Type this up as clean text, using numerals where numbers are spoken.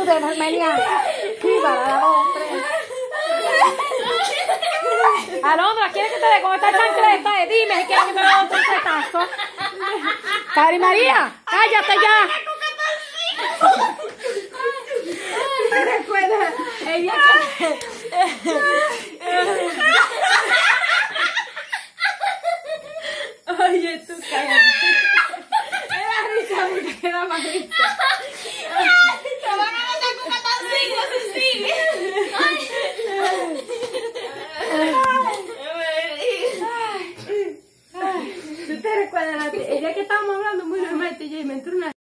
de Armenia. Viva la hombre. Alondra, ¿quieres que te dé con esta chancleta? Dime si quieres que te dé otro chancletazo. Cari María, cállate ya. ¿Te recuerdas? El día que... Oye, tú cállate. Era risa porque era más risa. Te van a matar con catancillo, se sigue. ¿Tú te recuerdas? El día que estábamos hablando muy normal, y me entró una...